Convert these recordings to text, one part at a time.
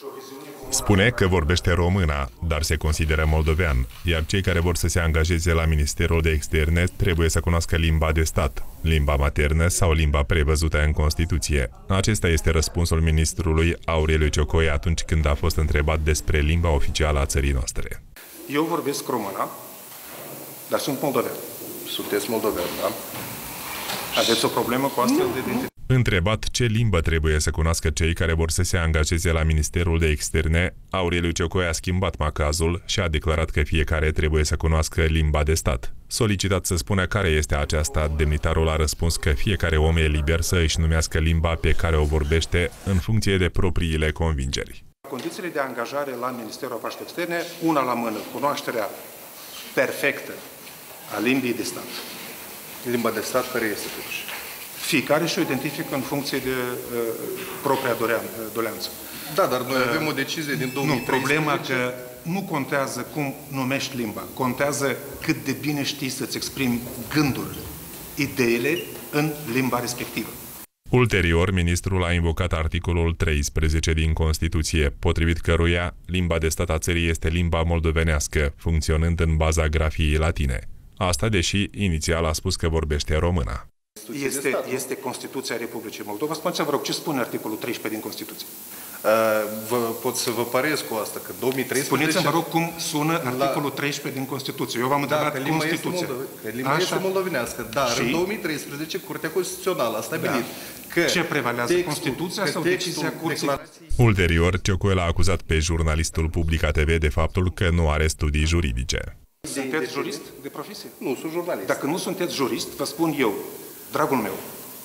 Spune că vorbește româna, dar se consideră moldovean, iar cei care vor să se angajeze la Ministerul de Externe trebuie să cunoască limba de stat, limba maternă sau limba prevăzută în Constituție. Acesta este răspunsul ministrului Aureliu Ciocoi atunci când a fost întrebat despre limba oficială a țării noastre. Eu vorbesc româna, dar sunt moldovean. Sunteți moldovean, da? Aveți o problemă cu astfel de identitate? Întrebat ce limbă trebuie să cunoască cei care vor să se angajeze la Ministerul de Externe, Aureliu Ciocoi a schimbat macazul și a declarat că fiecare trebuie să cunoască limba de stat. Solicitat să spună care este aceasta, demnitarul a răspuns că fiecare om e liber să își numească limba pe care o vorbește în funcție de propriile convingeri. Condițiile de angajare la Ministerul Afacerilor Externe, una la mână, cunoașterea perfectă a limbii de stat. Limba de stat care este totuși? Fiecare și-o identifică în funcție de propria doleanță. Da, dar noi avem o decizie din 2013. Nu, problema că nu contează cum numești limba, contează cât de bine știi să-ți exprimi gândurile, ideile în limba respectivă. Ulterior, ministrul a invocat articolul 13 din Constituție, potrivit căruia limba de stat a țării este limba moldovenească, funcționând în baza grafiei latine. Asta deși inițial a spus că vorbește româna. Este Constituția Republicii Moldova. Spuneți-mi, vă rog, ce spune articolul 13 din Constituție? Pot să vă parez cu asta, că 2013... Spuneți-mi, vă rog, cum sună articolul 13 din Constituție. Eu v-am întrebat Constituția. Limba este moldovenească, dar în 2013 Curtea Constituțională a stabilit că... Ce prevalează, Constituția sau decizia Curții? Ulterior, Ciocoi l-a acuzat pe jurnalistul Publica TV de faptul că nu are studii juridice. Sunteți jurist de profesie? Nu, sunt jurnalist. Dacă nu sunteți jurist, vă spun eu, dragul meu,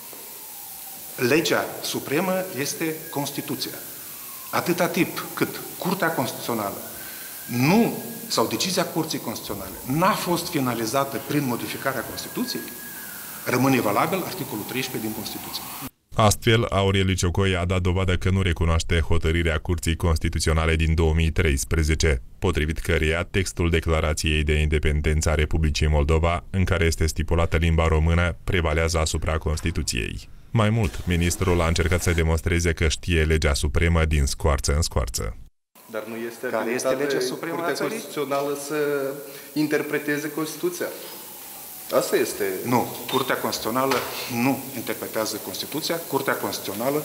legea supremă este Constituția. Atâta timp cât Curtea Constituțională sau decizia Curții Constituționale n-a fost finalizată prin modificarea Constituției, rămâne valabil articolul 13 din Constituție. Astfel, Aureliu Ciocoi a dat dovadă că nu recunoaște hotărârea Curții Constituționale din 2013, potrivit căreia textul Declarației de Independență a Republicii Moldova, în care este stipulată limba română, prevalează asupra Constituției. Mai mult, ministrul a încercat să demonstreze că știe legea supremă din scoarță în scoarță. Dar nu este care este legea supremă a țării? Constituțională să interpreteze Constituția. Asta este... Nu. Curtea Constituțională nu interpretează Constituția. Curtea Constituțională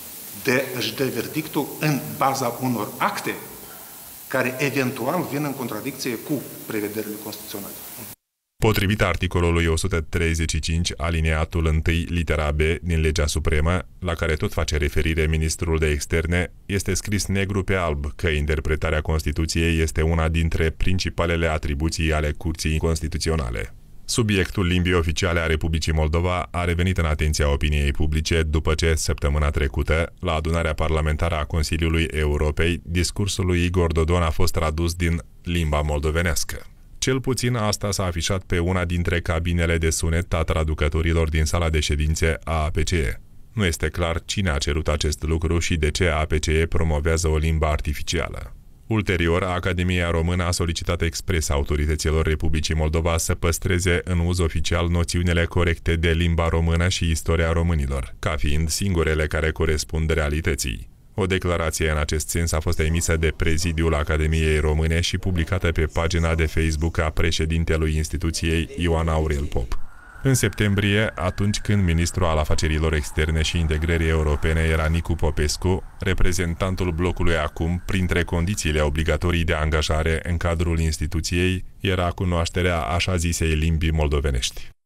își dă verdictul în baza unor acte care eventual vin în contradicție cu prevederile constituționale. Potrivit articolului 135, alineatul 1, litera B din legea supremă, la care tot face referire ministrul de externe, este scris negru pe alb că interpretarea Constituției este una dintre principalele atribuții ale Curții Constituționale. Subiectul limbii oficiale a Republicii Moldova a revenit în atenția opiniei publice după ce, săptămâna trecută, la adunarea parlamentară a Consiliului Europei, discursul lui Igor Dodon a fost tradus din limba moldovenească. Cel puțin asta s-a afișat pe una dintre cabinele de sunet a traducătorilor din sala de ședințe a APCE. Nu este clar cine a cerut acest lucru și de ce APCE promovează o limbă artificială. Ulterior, Academia Română a solicitat expres autorităților Republicii Moldova să păstreze în uz oficial noțiunile corecte de limba română și istoria românilor, ca fiind singurele care corespund realității. O declarație în acest sens a fost emisă de prezidiul Academiei Române și publicată pe pagina de Facebook a președintelui instituției, Ioan Aurel Pop. În septembrie, atunci când ministrul al afacerilor externe și integrării europene era Nicu Popescu, reprezentantul blocului acum, printre condițiile obligatorii de angajare în cadrul instituției, era cunoașterea așa zisei limbii moldovenești.